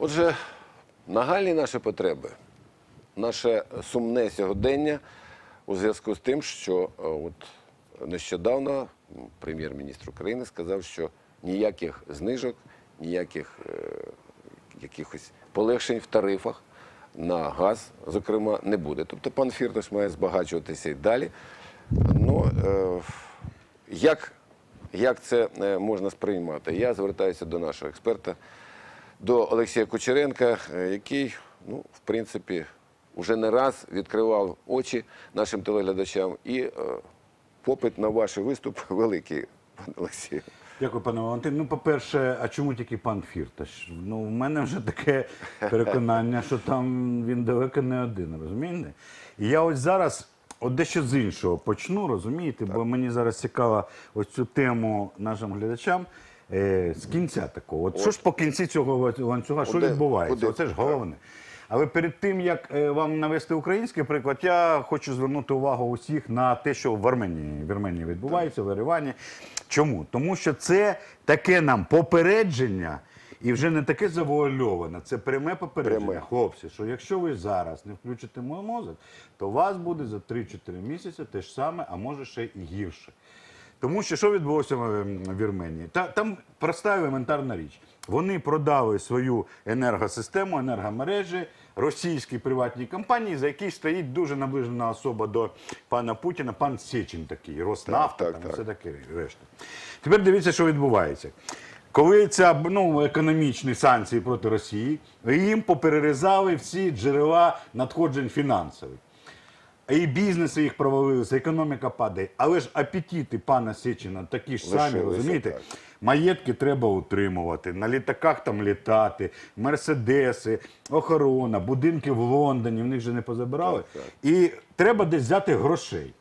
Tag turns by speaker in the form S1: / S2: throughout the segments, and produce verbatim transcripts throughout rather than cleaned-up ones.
S1: Отже, нагальні наші потреби, наше сумне сьогодення у зв'язку з тим, що от нещодавно прем'єр-міністр України сказав, що ніяких знижок, ніяких е, якихось полегшень в тарифах на газ, зокрема, не буде. Тобто пан Фірташ має збагачуватися і далі. Ну, е, як, як це можна сприймати? Я звертаюся до нашого експерта, до Олексія Кучеренка, який, ну, в принципі, вже не раз відкривав очі нашим телеглядачам. І е, попит на ваш виступ великий, пане Олексію.
S2: Дякую, пане Валентин. Ну, по-перше, а чому тільки пан Фірташ? Ну, в мене вже таке переконання, що там він далеко не один, розумієте? І я ось зараз от дещо з іншого почну, розумієте? Бо мені зараз цікаво ось цю тему нашим глядачам е, з кінця такого. От, от що ж по кінці цього ланцюга, що відбувається? Оце ж головне. Але перед тим, як вам навести український приклад, я хочу звернути увагу усіх на те, що в Арменії, в Арменії відбувається, в Еревані. Чому? Тому що це таке нам попередження, і вже не таке завуальоване, це пряме попередження, пряме. Хлопці, що якщо ви зараз не включите мій мозок, то у вас буде за три-чотири місяці те ж саме, а може ще і гірше. Тому що що відбулося в Вірменії? Та, там проста елементарна річ. Вони продали свою енергосистему, енергомережі російській приватній компанії, за якій стоїть дуже наближена особа до пана Путіна, пан Сечин такий, Роснафта,
S1: так,
S2: там,
S1: так,
S2: все
S1: так.
S2: таке решта. Тепер дивіться, що відбувається. Коли ця, ну, економічні санкції проти Росії, їм поперерізали всі джерела надходжень фінансових. І бізнеси їх провалилися, економіка падає. Але ж апетити пана Сечина такі ж самі, розумієте? Так. Маєтки треба утримувати, на літаках там літати, мерседеси, охорона, будинки в Лондоні, в них же не позабирали. Так, так. І треба десь взяти грошей.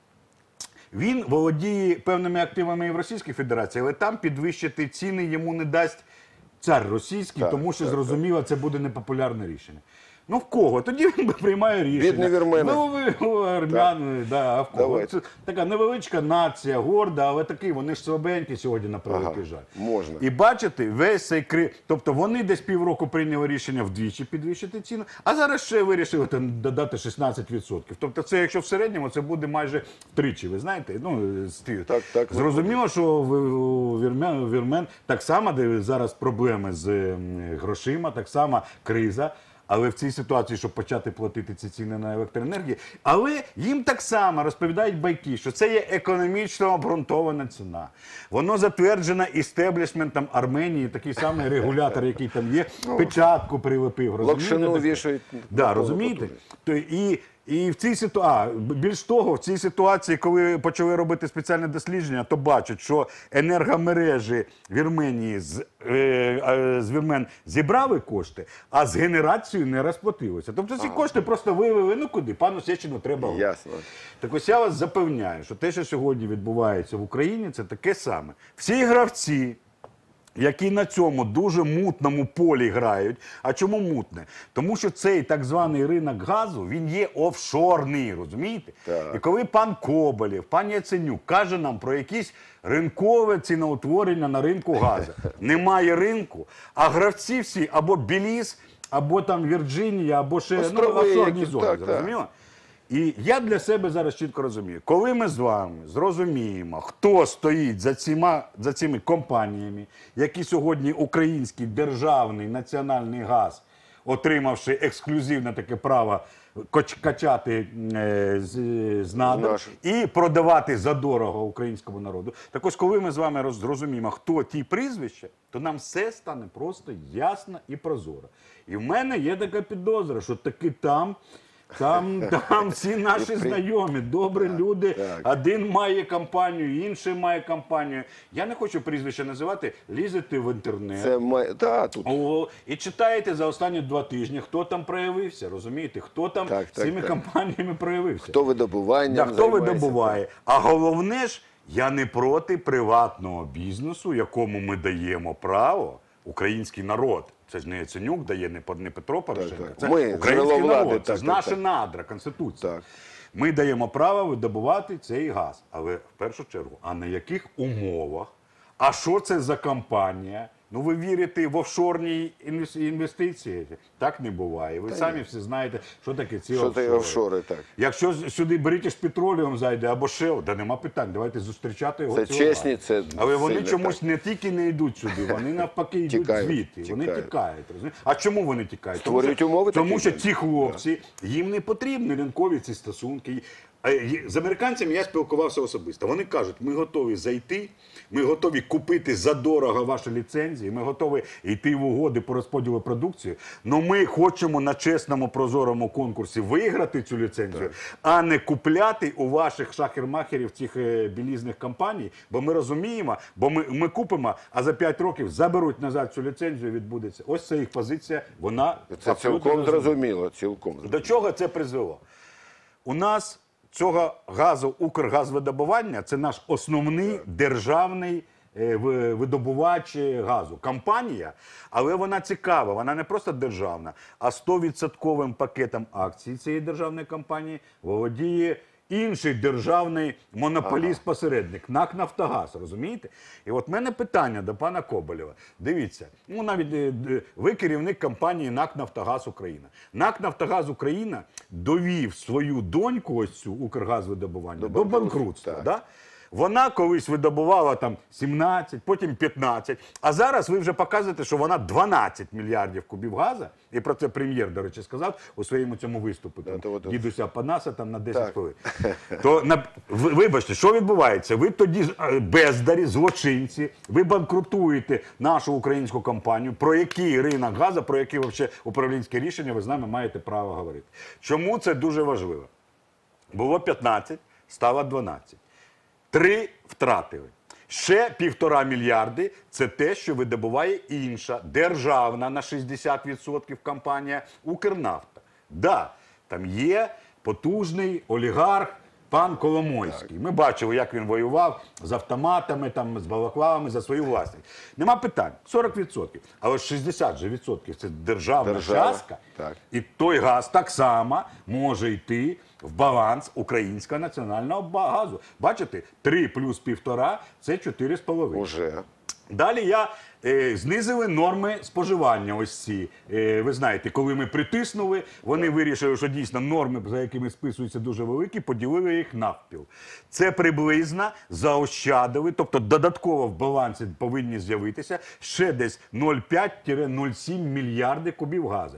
S2: Він володіє певними активами і в Російській Федерації, але там підвищити ціни йому не дасть цар російський, так, тому що, так, зрозуміло, так. Це буде непопулярне рішення. Ну, в кого? Тоді він приймає рішення.
S1: Бідні вірмени.
S2: Ну, ви армяни, да, а в кого? Це така невеличка нація, горда, але такі, вони ж слабенькі сьогодні, на превеликий жаль.
S1: Можна.
S2: І бачите, весь цей кри... Тобто вони десь півроку прийняли рішення вдвічі підвищити ціну, а зараз ще вирішили додати шістнадцять відсотків. Тобто це, якщо в середньому, це буде майже втричі, ви знаєте? Ну,
S1: так, так,
S2: зрозуміло, що у вірмен, вірмен так само, де зараз проблеми з грошима, так само криза. Але в цій ситуації, щоб почати платити ці ціни на електроенергію, але їм так само розповідають байки, що це є економічно обґрунтована ціна. Воно затверджено істеблішментом Арменії, такий самий регулятор, який там є, печатку прилепив.
S1: Локшину вішають.
S2: Да, розумієте? І І в цій ситуації, більш того, в цій ситуації, коли почали робити спеціальне дослідження, то бачать, що енергомережі Вірменії з, е, з вірмен зібрали кошти, а з генерацією не розплатилося. Тобто ці кошти просто вивели, ну куди, пану Сечину треба.
S1: Ясно.
S2: Так ось я вас запевняю, що те, що сьогодні відбувається в Україні, це таке саме. Всі гравці, які на цьому дуже мутному полі грають. А чому мутне? Тому що цей так званий ринок газу, він є офшорний, розумієте?
S1: Так.
S2: І коли пан Коболєв, пан Яценюк каже нам про якісь ринкове ціноутворення на ринку газу, немає ринку, а гравці всі або Біліз, або там Вірджинія, або ще ну, офшорні зони, зрозуміло? І я для себе зараз чітко розумію, коли ми з вами зрозуміємо, хто стоїть за цими, за цими компаніями, які сьогодні український державний національний газ, отримавши ексклюзивне таке право качати е, з, з надр і продавати задорого українському народу, так ось коли ми з вами зрозуміємо, хто ті прізвища, то нам все стане просто ясно і прозоро. І в мене є така підозра, що таки там Там, там всі наші знайомі, добрі так, люди. Так. Один має компанію, інший має компанію. Я не хочу прізвища називати. Лізете в інтернет.
S1: Це має... да, тут.
S2: О, і читаєте за останні два тижні, хто там проявився, розумієте? Хто там
S1: так,
S2: з цими
S1: так,
S2: компаніями проявився.
S1: Хто видобуванням
S2: да, хто видобуває. А головне ж, я не проти приватного бізнесу, якому ми даємо право, український народ. Це ж не Яценюк дає, не Петро Порошенко. Це
S1: ми,
S2: український
S1: влади,
S2: народ, це
S1: так,
S2: ж
S1: так,
S2: наша
S1: так.
S2: надра, Конституція.
S1: Так.
S2: Ми даємо право видобувати цей газ. Але в першу чергу, а на яких умовах? А що це за компанія? Ну ви вірите в офшорні інвес- інвестиції? Так не буває. Ви самі всі знаєте, що таке ці
S1: Що
S2: офшори.
S1: це офшори, так.
S2: Якщо з- сюди British Petroleum зайде або Shell, да нема питань, давайте зустрічати його.
S1: Це
S2: цілувати.
S1: чесні, це
S2: Але вони
S1: сильно
S2: чомусь
S1: так.
S2: не тільки не йдуть сюди, вони навпаки йдуть
S1: Тікають,
S2: звідти. Вони
S1: тікають.
S2: тікають. розумієте? А чому вони тікають?
S1: Створюють
S2: тому, що-
S1: умови
S2: Тому
S1: такі,
S2: що
S1: так.
S2: ці хлопці, їм не потрібні ринкові ці стосунки. Е, є- З американцями я спілкувався особисто. Вони кажуть, ми готові зайти, ми готові купити задорого ваші ліцензії, ми готові йти в угоди по розподілу продукції, але ми хочемо на чесному прозорому конкурсі виграти цю ліцензію, а не купляти у ваших шахер-махерів цих е, білізних компаній, бо ми розуміємо, бо ми, ми купимо, а за п'ять років заберуть назад цю ліцензію, відбудеться. Ось це їх позиція, вона
S1: Це
S2: абсолютно
S1: цілком
S2: зрозуміла.
S1: зрозуміло, цілком зрозуміло.
S2: До чого це призвело? У нас цього газу Укргазвидобування – це наш основний державний е, ви- видобувач е, газу. Компанія, але вона цікава, вона не просто державна, а сто відсотків пакетом акцій цієї державної компанії володіє інший державний монополіст-посередник, НАК «Нафтогаз», розумієте? І от в мене питання до пана Коболєва. Дивіться, ну навіть е, д- ви керівник компанії НАК «Нафтогаз Україна». НАК «Нафтогаз Україна» довів свою доньку, ось цю Укргазвидобування, до,
S1: До банкрутства,
S2: банкрутства.
S1: так.
S2: Да? Вона колись видобувала там сімнадцять, потім п'ятнадцять, а зараз ви вже показуєте, що вона дванадцять мільярдів кубів газу, і про це прем'єр, до речі, сказав у своєму цьому виступі, там,
S1: то от-
S2: дідуся Панаса там на десять
S1: Так.
S2: хвилин. То, на, ви- вибачте, що відбувається? Ви тоді е, бездарі, злочинці, ви банкрутуєте нашу українську компанію, про який ринок газу, про які вообще управлінське рішення ви з нами маєте право говорити. Чому це дуже важливо? Було п'ятнадцять, стало дванадцять. Три втратили. Ще півтора мільярди – це те, що видобуває інша державна на шістдесят відсотків компанія «Укрнафта». Да, там є потужний олігарх пан Коломойський. Ми бачили, як він воював з автоматами, там, з балаклавами за свою власність. Нема питань, сорок відсотків. Але ж шістдесят же відсотків – це державна
S1: Держава,
S2: частка.
S1: так.
S2: І той газ так само може йти в баланс українського національного ба- газу. Бачите, три плюс півтора – це чотири з половиною.
S1: Уже.
S2: Далі я е, знизили норми споживання. Ось ці. Е, ви знаєте, коли ми притиснули, вони вирішили, що дійсно норми, за якими списуються, дуже великі, поділили їх навпіл. Це приблизно заощадили, тобто додатково в балансі повинні з'явитися ще десь нуль цілих п'ять - нуль цілих сім мільярди кубів газу.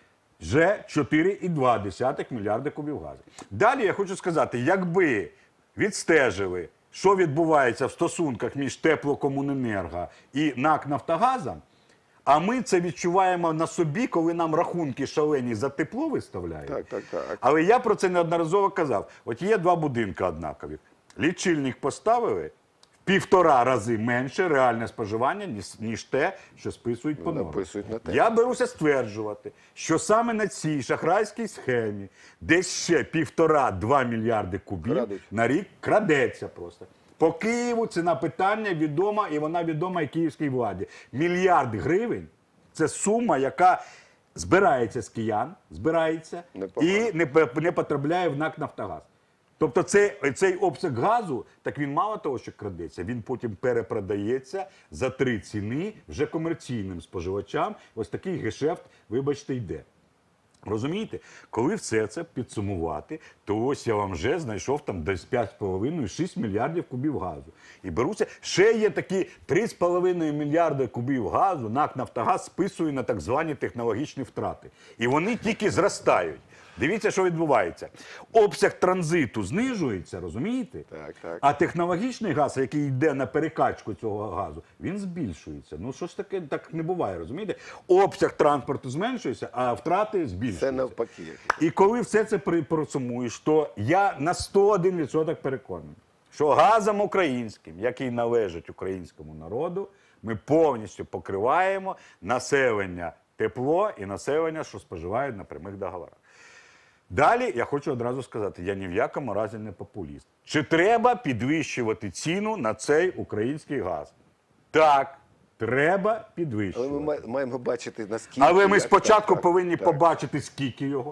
S2: Вже чотири цілих два десятих мільярди кубів газу. Далі я хочу сказати, якби відстежили, що відбувається в стосунках між Теплокомуненерго і НАК «Нафтогазом», а ми це відчуваємо на собі, коли нам рахунки шалені за тепло виставляють.
S1: Так, так, так.
S2: Але я про це неодноразово казав. От є два будинки однакові. Лічильник поставили в півтора рази менше реальне споживання, ніж, ніж те, що списують по нормам.
S1: Написують на те.
S2: Я беруся стверджувати, що саме на цій шахрайській схемі десь ще півтора-два мільярди кубів
S1: Крадуть.
S2: на рік крадеться просто. По Києву ціна питання відома, і вона відома і київській владі. Мільярди гривень – це сума, яка збирається з киян, збирається
S1: Непогано.
S2: і не, пе- не потрапляє в НАК «Нафтогаз». Тобто цей, цей обсяг газу, так він мало того, що крадеться, він потім перепродається за три ціни вже комерційним споживачам. Ось такий гешефт, вибачте, йде. Розумієте? Коли все це підсумувати, то ось я вам вже знайшов там десь п'ять з половиною - шість мільярдів кубів газу. І беруся, ще є такі три з половиною мільярди кубів газу, НАК «Нафтогаз» списує на так звані технологічні втрати. І вони тільки зростають. Дивіться, що відбувається. Обсяг транзиту знижується, розумієте?
S1: Так, так.
S2: А технологічний газ, який йде на перекачку цього газу, він збільшується. Ну що ж таке, так не буває, розумієте? Обсяг транспорту зменшується, а втрати збільшуються.
S1: Це навпаки.
S2: І коли все це при- просумуєш, то я на сто один відсоток переконаний, що газом українським, який належить українському народу, ми повністю покриваємо населення тепло і населення, що споживають на прямих договорах. Далі я хочу одразу сказати, я ні в якому разі не популіст. Чи треба підвищувати ціну на цей український газ? Так, треба
S1: Але
S2: підвищувати.
S1: ми май- маємо бачити, наскільки...
S2: Але ми
S1: як-
S2: спочатку
S1: так,
S2: повинні
S1: так.
S2: побачити, скільки його,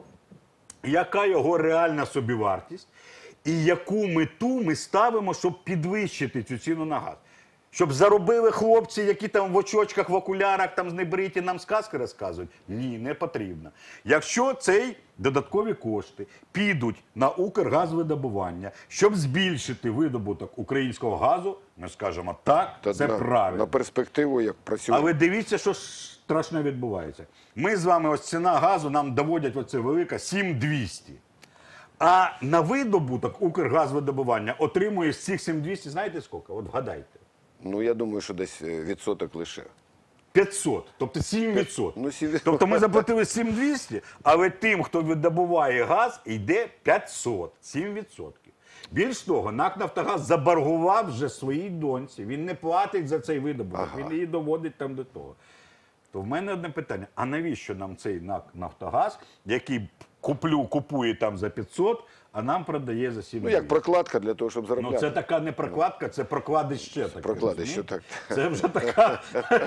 S2: яка його реальна собівартість і яку мету ми ставимо, щоб підвищити цю ціну на газ. Щоб заробили хлопці, які там в очочках, в окулярах, там знебриті, нам сказки розказують? Ні, не потрібно. Якщо цей додаткові кошти підуть на Укргазвидобування, щоб збільшити видобуток українського газу, ми скажемо так,
S1: Та
S2: це
S1: на,
S2: правильно.
S1: на перспективу, як працює.
S2: Але дивіться, що страшне відбувається. Ми з вами, ось ціна газу нам доводять, оце велика, сім двісті. А на видобуток Укргазвидобування отримує з цих сім двісті, знаєте скільки? От вгадайте.
S1: Ну, я думаю, що десь е, відсоток лише.
S2: п'ятсот, тобто сім відсотків.
S1: Ну, сім відсотків.
S2: Тобто ми заплатили сім двісті, але тим, хто видобуває газ, йде п'ятсот, сім відсотків. Більш того, НАК «Нафтогаз» заборгував вже своїй доньці, він не платить за цей видобуток,
S1: Ага.
S2: він її доводить там до того. То в мене одне питання, а навіщо нам цей НАК «Нафтогаз», який куплю, купує там за п'ятсот, а нам продає за сім
S1: Ну,
S2: двісті?
S1: як прокладка для того, щоб заробляти.
S2: Ну, це така не прокладка, це прокладище таке.
S1: Прокладище,
S2: розумієте?
S1: так.
S2: Це вже така.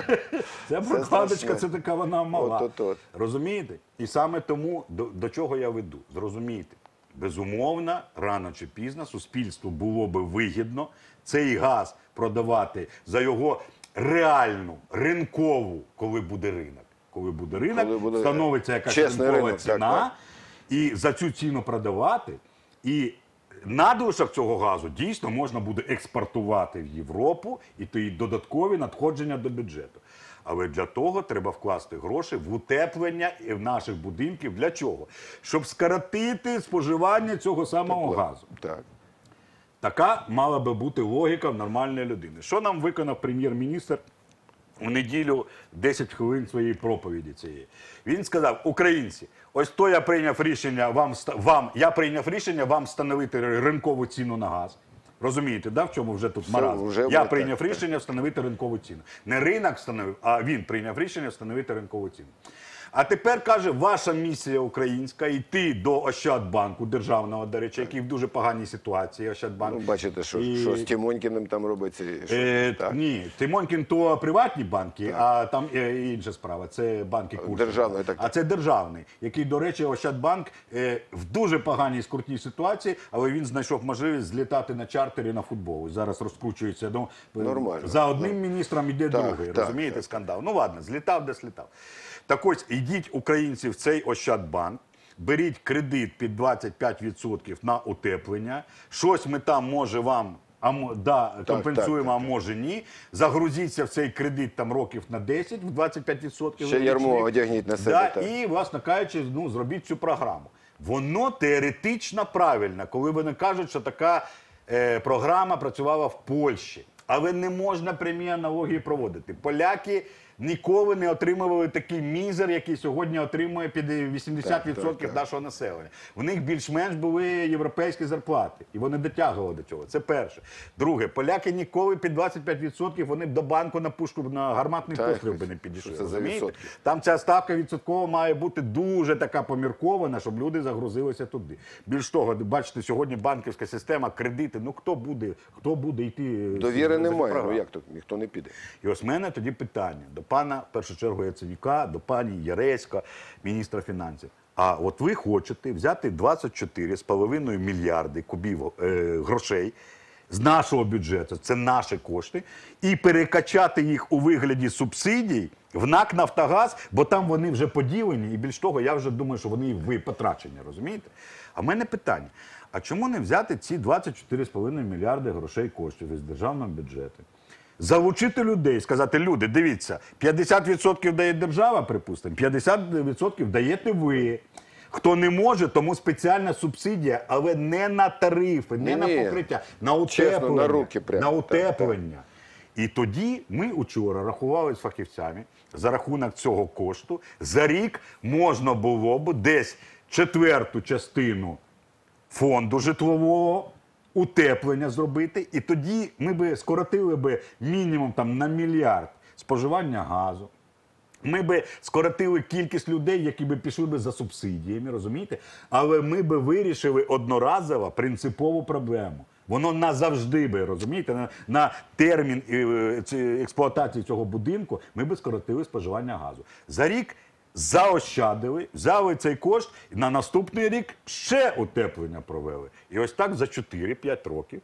S2: Це прокладочка,
S1: страшне.
S2: це така вона мала.
S1: От-от-от.
S2: Розумієте? І саме тому до, до чого я веду? Зрозумійте. Безумовно, рано чи пізно суспільству було би вигідно цей газ продавати за його реальну, ринкову, коли буде ринок. Коли буде ринок,
S1: Коли буде
S2: встановиться якась
S1: чесний
S2: ринкова
S1: ринок,
S2: ціна,
S1: так, так.
S2: і за цю ціну продавати. І надлишок цього газу дійсно можна буде експортувати в Європу і тоді додаткові надходження до бюджету. Але для того треба вкласти гроші в утеплення наших будинків. Для чого? Щоб скоротити споживання цього самого газу.
S1: Так.
S2: Така мала би бути логіка в нормальної людини. Що нам виконав прем'єр-міністр у неділю десять хвилин своєї проповіді цієї? Він сказав: українці, ось то я прийняв рішення вам, ста- вам я прийняв рішення вам встановити ринкову ціну на газ. Розумієте, да, в чому вже тут маразм?
S1: вже
S2: Я
S1: ми
S2: прийняв
S1: так,
S2: рішення встановити ринкову ціну. Не ринок встановив, а він прийняв рішення встановити ринкову ціну. А тепер, каже, ваша місія українська йти до Ощадбанку, державного, до речі, який в дуже поганій ситуації, Ощадбанк.
S1: Ну, бачите, що,
S2: І-
S1: що з Тімонькіним там робиться. і Що,
S2: Е,
S1: так.
S2: Ні, Тимонькін то приватні банки, а там е, інша справа. Це банки Курченка.
S1: Державний, так.
S2: А це державний, який, до речі, Ощадбанк е, в дуже поганій скрутній ситуації, але він знайшов можливість злітати на чартері на футбол. І зараз розкручується. Ну,
S1: Нормально.
S2: За одним міністром йде
S1: Так,
S2: другий.
S1: так,
S2: Розумієте,
S1: так.
S2: скандал. Ну ладно, злітав, де слітав. Так ось, ідіть, українці, в цей Ощадбанк, беріть кредит під двадцять п'ять відсотків на утеплення. Щось ми там, може, вам а, мо- да, компенсуємо,
S1: так,
S2: а може ні. Загрузіться в цей кредит там років на десять, в двадцять п'ять відсотків.
S1: Ще ярмо одягніть на себе,
S2: Да,
S1: так.
S2: і, власне кажучи, ну, зробіть цю програму. Воно теоретично правильно, коли вони кажуть, що така е, програма працювала в Польщі. Але не можна прямі аналогії проводити. Поляки ніколи не отримували такий мізер, який сьогодні отримує під вісімдесят відсотків
S1: Так, так, так.
S2: нашого населення. У них більш-менш були європейські зарплати, і вони дотягували до цього. Це перше. Друге, поляки ніколи під двадцять п'ять відсотків вони б до банку на пушку, на гарматний
S1: Так,
S2: постріл би не підійшли.
S1: що це за
S2: розумієте?
S1: відсотки?
S2: Там ця ставка відсоткова має бути дуже така поміркована, щоб люди загрузилися туди. Більш того, бачите, сьогодні банківська система, кредити, ну хто буде, хто буде йти?
S1: Довіри
S2: з- з
S1: немає, ну
S2: програм?
S1: як тут, ніхто не піде.
S2: І ось в мене тоді питання до пана, в першу чергу, Яценюка, до пані Яресько, міністра фінансів. А от ви хочете взяти двадцять чотири з половиною мільярди кубів е, грошей з нашого бюджету, це наші кошти, і перекачати їх у вигляді субсидій в НАК «Нафтогаз», бо там вони вже поділені, і більш того, я вже думаю, що вони ви потрачені, розумієте? А в мене питання, а чому не взяти ці двадцять чотири з половиною мільярди грошей коштів із державного бюджету? Залучити людей, сказати: люди, дивіться, п'ятдесят відсотків дає держава, припустимо, п'ятдесят відсотків даєте ви. Хто не може, тому спеціальна субсидія, але не на тарифи, не
S1: Ні-ні.
S2: на покриття, на
S1: Чесно,
S2: утеплення.
S1: на руки прямо.
S2: На
S1: Так,
S2: утеплення. І тоді ми учора рахували з фахівцями, за рахунок цього кошту, за рік можна було б десь четверту частину фонду житлового утеплення зробити, і тоді ми би скоротили би мінімум там на мільярд споживання газу. Ми би скоротили кількість людей, які би пішли би за субсидіями, розумієте? Але ми би вирішили одноразово принципову проблему. Воно назавжди би, розумієте, на, на термін е, ці- експлуатації цього будинку ми би скоротили споживання газу. За рік заощадили, взяли цей кошт, і на наступний рік ще утеплення провели. І ось так за чотири-п'ять років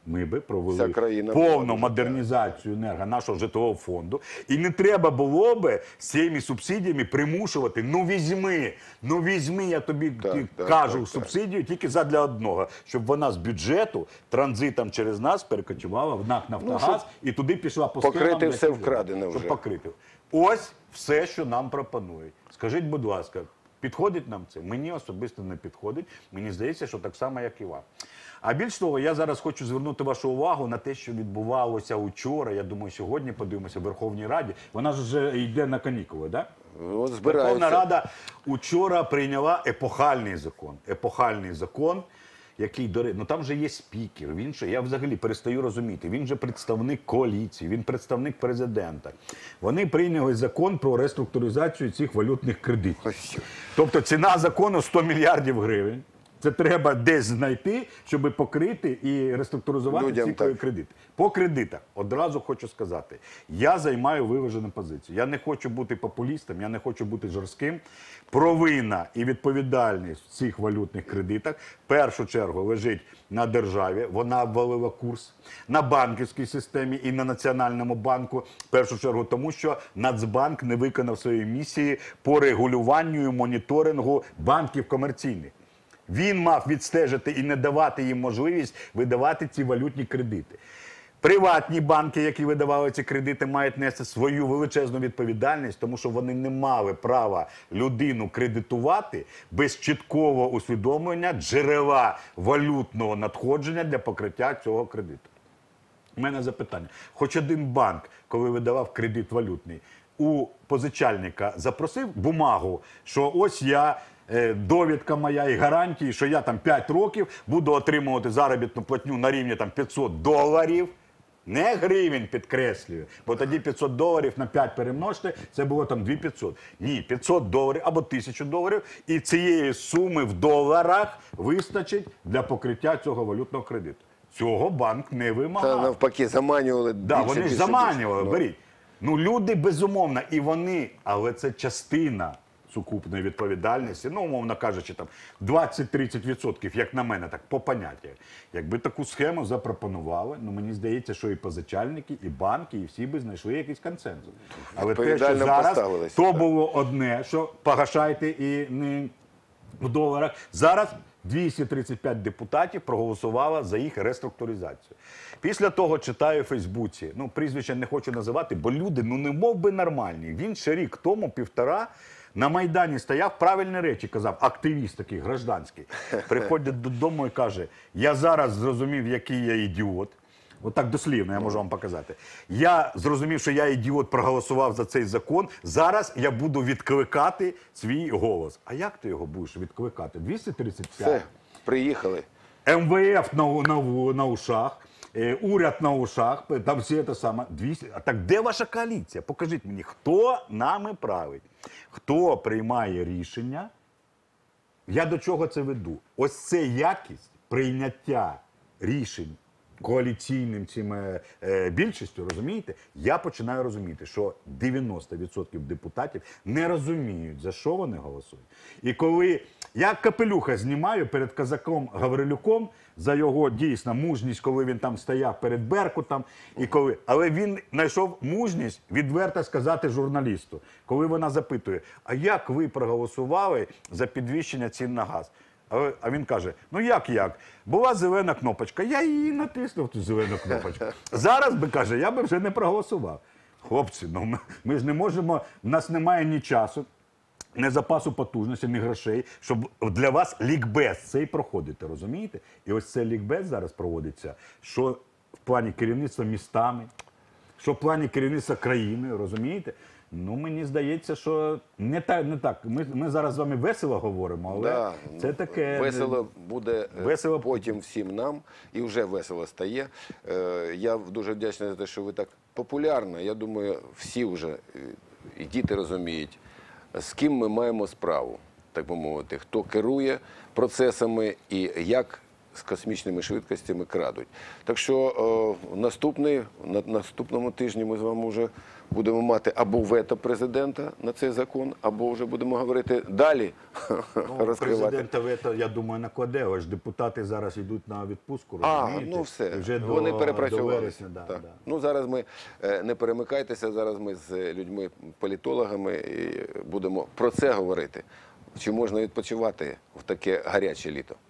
S2: ми би
S1: Вся
S2: провели
S1: країна була
S2: повну
S1: дуже
S2: модернізацію енерго нашого житлового фонду. І не треба було би з цими субсидіями примушувати. Ну візьми, ну візьми, я тобі
S1: Так,
S2: ти
S1: так,
S2: кажу
S1: так,
S2: субсидію тільки задля одного, щоб вона з бюджету транзитом через нас перекочувала в НАК «Нафтогаз» і туди пішла по
S1: покрити
S2: схемам,
S1: все
S2: які-
S1: вкрадене
S2: щоб
S1: вже.
S2: покрити. Ось все, що нам пропонують. Скажіть, будь ласка, підходить нам це? Мені особисто не підходить. Мені здається, що так само, як і вам. А більш того, я зараз хочу звернути вашу увагу на те, що відбувалося учора. Я думаю, сьогодні подивимося в Верховній Раді. Вона ж вже йде на канікули, так?
S1: От
S2: Верховна
S1: збираються.
S2: Рада учора прийняла епохальний закон. Епохальний закон, який, до ре- ну там же є спікер, він же, я взагалі перестаю розуміти, він же представник коаліції, він представник президента. Вони прийняли закон про реструктуризацію цих валютних кредитів.
S1: Ось.
S2: Тобто ціна закону сто мільярдів гривень. Це треба десь знайти, щоб покрити і реструктуризувати
S1: Людям
S2: ці
S1: так.
S2: кредити. По кредитах одразу хочу сказати, я займаю виважену позицію. Я не хочу бути популістом, я не хочу бути жорстким. Провина і відповідальність в цих валютних кредитах в першу чергу лежить на державі, вона обвалила курс, на банківській системі і на Національному банку, в першу чергу тому, що Нацбанк не виконав своєї місії по регулюванню і моніторингу банків комерційних. Він мав відстежити і не давати їм можливість видавати ці валютні кредити. Приватні банки, які видавали ці кредити, мають нести свою величезну відповідальність, тому що вони не мали права людину кредитувати без чіткого усвідомлення джерела валютного надходження для покриття цього кредиту. У мене запитання. Хоч один банк, коли видавав кредит валютний, у позичальника запросив бумагу, що ось я, е, довідка моя і гарантії, що я там п'ять років буду отримувати заробітну платню на рівні там п'ятсот доларів, не гривень, підкреслюю, бо тоді п'ятсот доларів на п'ять перемножте, це було там дві тисячі п'ятсот. Ні, п'ятсот доларів або тисячу доларів, і цієї суми в доларах вистачить для покриття цього валютного кредиту. Цього банк не вимагав.
S1: Та навпаки, заманювали
S2: Да,
S1: більше,
S2: вони ж
S1: більше,
S2: заманювали,
S1: більше. Ну.
S2: беріть. Ну, люди, безумовно, і вони, але це частина сукупної відповідальності, ну, умовно кажучи, там двадцять-тридцять відсотків, як на мене, так, по поняттях. Якби таку схему запропонували, ну, мені здається, що і позичальники, і банки, і всі би знайшли якийсь консенсус. Але те, що
S1: Відповідально
S2: зараз,
S1: поставилися,
S2: то
S1: так.
S2: було одне, що погашайте і не в доларах. Зараз двісті тридцять п'ять депутатів проголосувало за їх реструктуризацію. Після того читаю у Фейсбуці, ну, прізвища не хочу називати, бо люди, ну, не мов би нормальні. Він ще рік тому, півтора, на Майдані стояв, правильні речі казав, активіст такий, гражданський. Приходить додому і каже, я зараз зрозумів, який я ідіот. Отак дослівно я можу вам показати. Я зрозумів, що я ідіот, проголосував за цей закон. Зараз я буду відкликати свій голос. А як ти його будеш відкликати? двісті тридцять п'ять?
S1: Все, приїхали.
S2: ем ве еф на, на, на ушах, е, уряд на ушах, там все це саме. двісті... А так де ваша коаліція? Покажіть мені, хто нами править? Хто приймає рішення? Я до чого це веду? Ось це якість прийняття рішень коаліційним цим е, е, більшістю, розумієте? Я починаю розуміти, що дев'яносто відсотків депутатів не розуміють, за що вони голосують. І коли я капелюха знімаю перед козаком Гаврилюком за його дійсно мужність, коли він там стояв перед Беркутом, і коли... але він знайшов мужність відверто сказати журналісту, коли вона запитує, а як ви проголосували за підвищення цін на газ? А а він каже, ну як, як? Була зелена кнопочка, я її натиснув, ту зелену кнопочку. Зараз би, каже, я би вже не проголосував. Хлопці, ну ми, ми ж не можемо, в нас немає ні часу, ні запасу потужності, ні грошей, щоб для вас лікбез цей проходити, розумієте? І ось цей лікбез зараз проводиться, що в плані керівництва містами, що в плані керівництва країною, розумієте? Ну, мені здається, що не так. Не так. Ми, ми зараз з вами весело говоримо, але
S1: Да,
S2: це таке...
S1: Весело буде е,
S2: Весело-
S1: потім всім нам, і вже весело стає. Е, Я дуже вдячний за те, що ви так популярно. Я думаю, всі вже, е, і діти розуміють, з ким ми маємо справу, так би мовити, хто керує процесами і як з космічними швидкостями крадуть. Так що е, наступний, на наступному тижні ми з вами вже будемо мати або вето президента на цей закон, або вже будемо говорити далі,
S2: Ну,
S1: розкривати.
S2: президента вето, я думаю, накладе, ось депутати зараз йдуть на відпустку,
S1: А,
S2: розумієте?
S1: ну все,
S2: І вже
S1: вони
S2: до,
S1: перепрацювали.
S2: до вересня, да,
S1: Так.
S2: да.
S1: Ну, зараз ми, е, не перемикайтеся, зараз ми з людьми, політологами і будемо про це говорити. Чи можна відпочивати в таке гаряче літо?